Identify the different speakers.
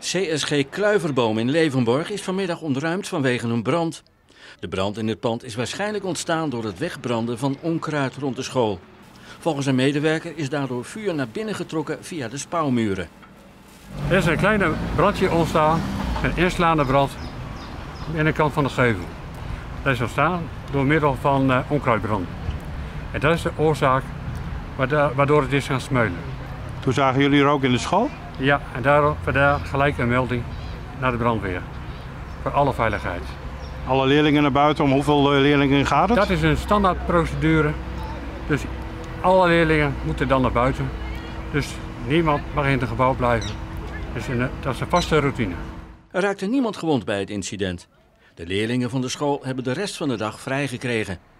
Speaker 1: CSG Kluiverboom in Levenborg is vanmiddag ontruimd vanwege een brand. De brand in het pand is waarschijnlijk ontstaan door het wegbranden van onkruid rond de school. Volgens een medewerker is daardoor vuur naar binnen getrokken via de spouwmuren.
Speaker 2: Er is een kleine brandje ontstaan, een inslaande brand aan de binnenkant van de gevel. Dat is ontstaan door middel van onkruidbrand. En dat is de oorzaak waardoor het is gaan smeulen.
Speaker 3: Toen zagen jullie rook in de school?
Speaker 2: Ja, en vandaar gelijk een melding naar de brandweer. Voor alle veiligheid.
Speaker 3: Alle leerlingen naar buiten, om hoeveel leerlingen gaat het?
Speaker 2: Dat is een standaardprocedure. Dus alle leerlingen moeten dan naar buiten. Dus niemand mag in het gebouw blijven. Dus dat is een vaste routine.
Speaker 1: Er raakte niemand gewond bij het incident. De leerlingen van de school hebben de rest van de dag vrijgekregen.